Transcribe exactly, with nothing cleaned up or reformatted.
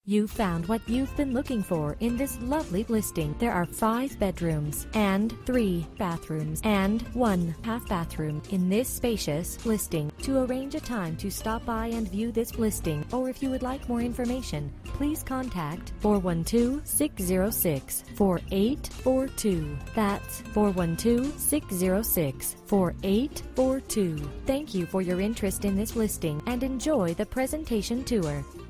You found what you've been looking for in this lovely listing. There are five bedrooms and three bathrooms and one half bathroom in this spacious listing. To arrange a time to stop by and view this listing, or if you would like more information, please contact four one two, six zero six, four eight four two. That's four one two, six zero six, four eight four two. Thank you for your interest in this listing and enjoy the presentation tour.